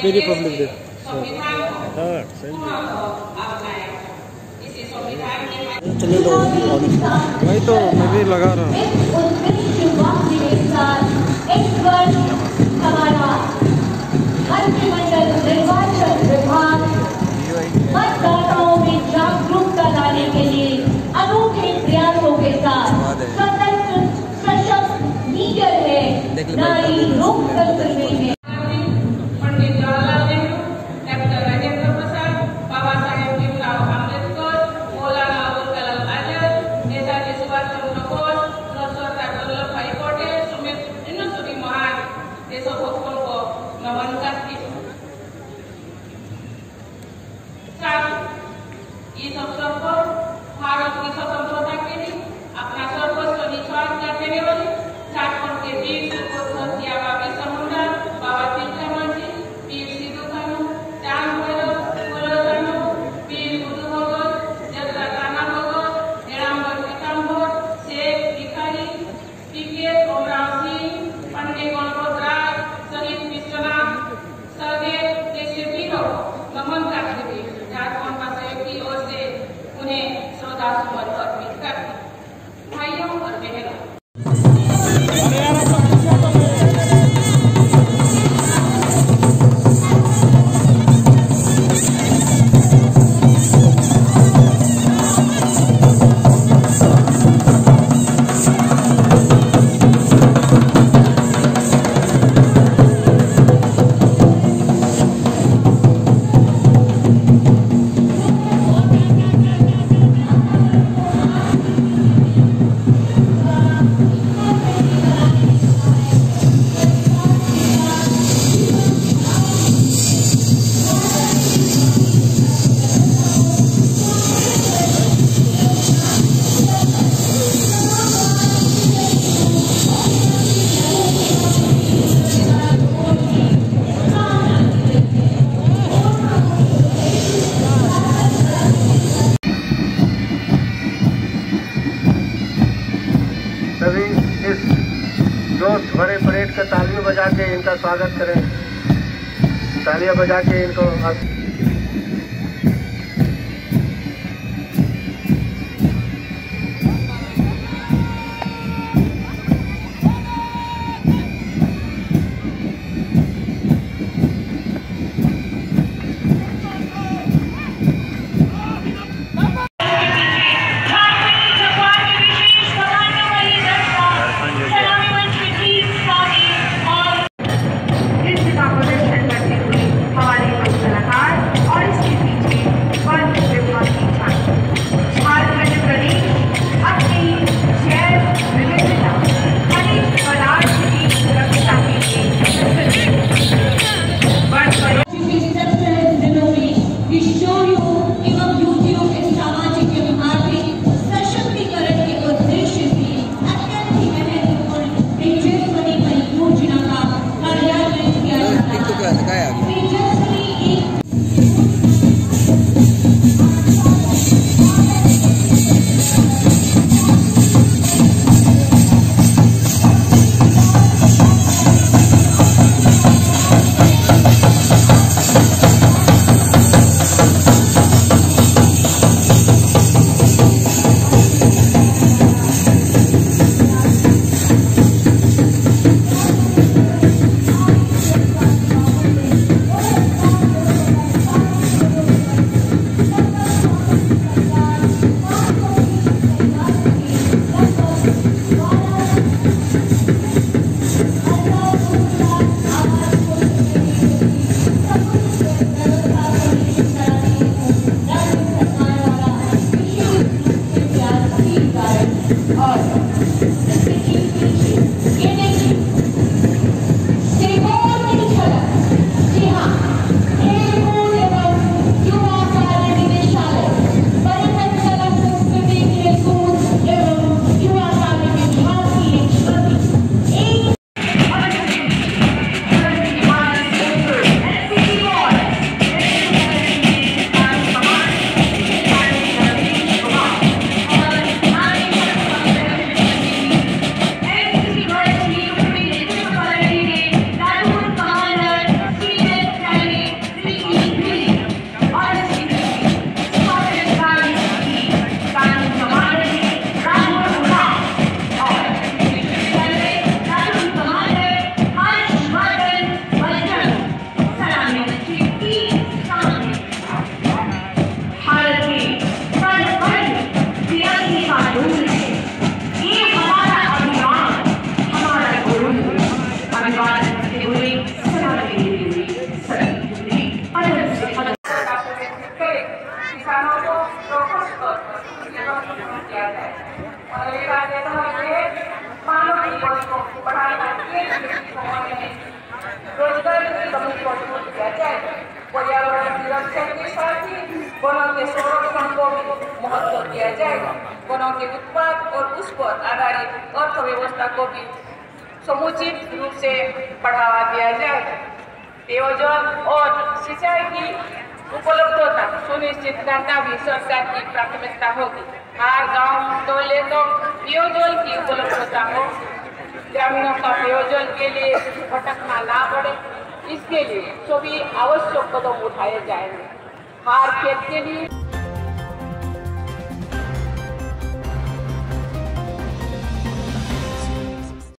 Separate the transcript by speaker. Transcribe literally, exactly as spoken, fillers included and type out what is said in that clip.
Speaker 1: Happy Republic day. चले तो वही तो मैं भी लगा रहा हूँ।
Speaker 2: मतदाताओं में जागरूकता लाने के लिए अनूठे प्रयासों के साथ स्वतंत्र सशक्त लीडर है नारी लोकतंत्र में।
Speaker 3: इस अवसर पर भारत की स्वतंत्रता के लिए अपना सर्वस्व निछावर कर देने वाले झारखंड के वीर सुपुत्र बाबी समुद्रा, बाबा तिलका मांझी, वीर सिद्धू कान्हू, चांद भैरव, फुलो कान्हू, वीर बुद्धू भगत, जगदा कान्हा भगत, निरांबर पीताम्बर, शेख भिखारी, पीके ओमराव सिंह, पंडित गणपत राय, शहीद विश्वनाथ सदैव जैसे वीरों नमन करते हुए झारखंड वासियों की ओर से उन्हें श्रद्धासुमन अर्पित करते हैं। भाइयों और बहनों,
Speaker 4: सभी इस जोश भरे परेड का तालियां बजा के इनका स्वागत करें। तालियां बजा के इनको
Speaker 3: किया जाए। और ये बात है मानव जीवन को बढ़ाना रोजगार की कमी को दूर किया जाए। पर्यावरण की रक्षा के साथ ही वनों के संरक्षण को भी महत्व दिया जाएगा। वनों के उत्पाद और उस पर आधारित अर्थव्यवस्था को भी समुचित रूप से बढ़ावा दिया जाएगा। पेयजल और सिंचाई की उपलब्धता सुनिश्चित करना भी सरकार की प्राथमिकता होगी। हर गांव टोले तो पेयजल की उपलब्धता हो, ग्रामीणों का पेयजल के लिए भटकना ना पड़े, इसके लिए सभी आवश्यक कदम उठाए जाएंगे। हर खेत के लिए